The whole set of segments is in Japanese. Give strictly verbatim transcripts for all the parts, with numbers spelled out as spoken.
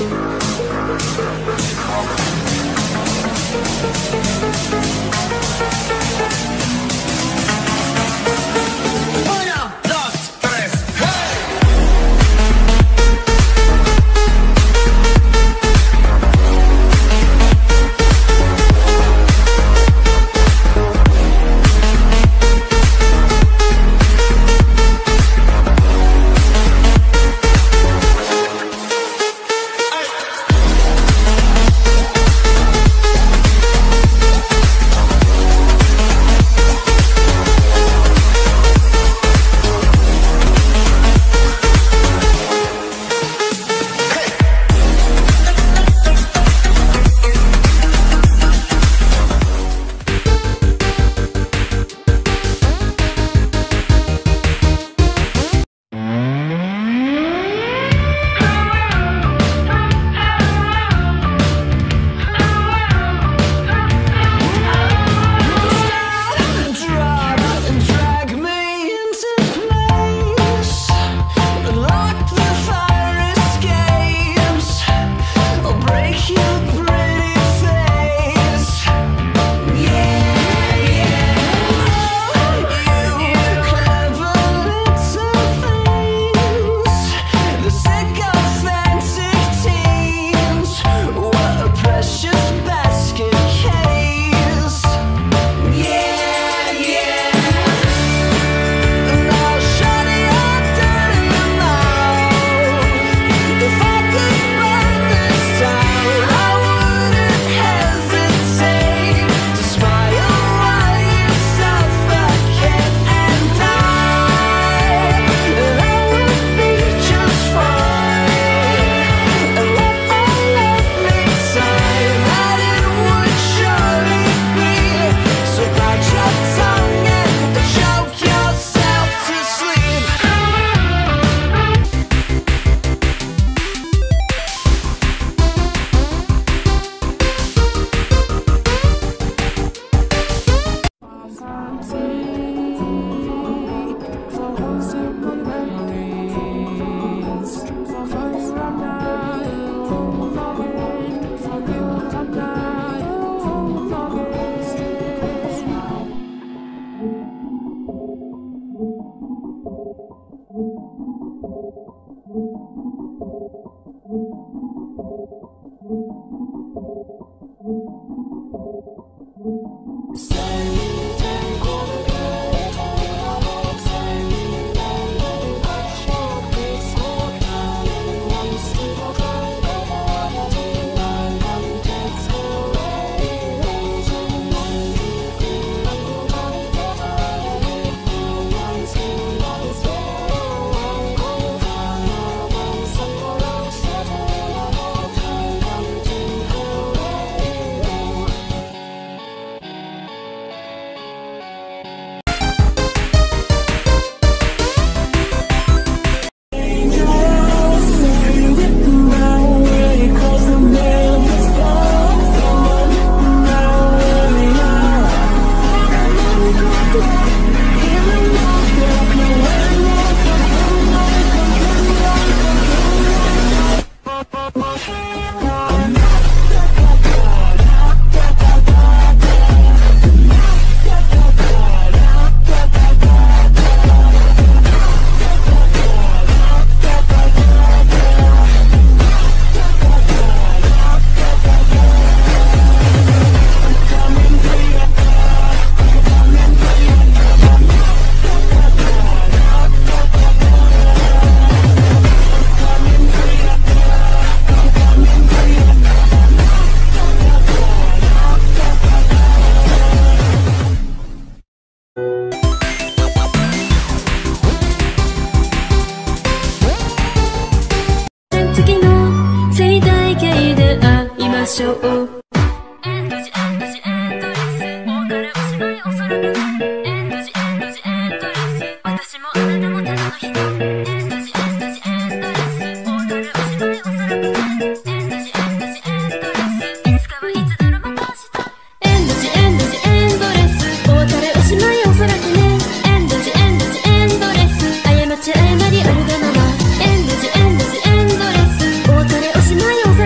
しょう。エンドジエンドジエンドレス、大からおしまいおそらくエンドジエンドジエンドレス、私もあなたもただの人。エンドジエンドジエンドレス、大からおしまいおそらくエンドジエンドジエンドレス、いつかはいつだろまた明日。エンドジエンドジエンドレス、大からおしまいおそらくね。エンドジエンドジエンドレス、過ち謝りあるがまま。エンドジエンドジエンドレス、大からおしまいおそらく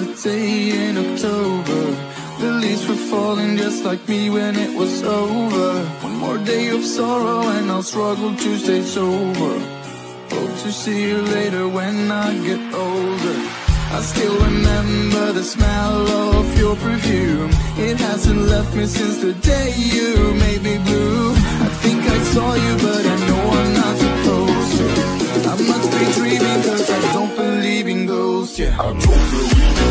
the day in October. The leaves were falling just like me when it was over. One more day of sorrow and I'll struggle to stay sober. Hope to see you later when I get older. I still remember the smell of your perfume. It hasn't left me since the day you made me blue. I think I saw you but I know I'm not supposed to. I must be dreaming cause I don't believe in ghosts, yeah. I don't believe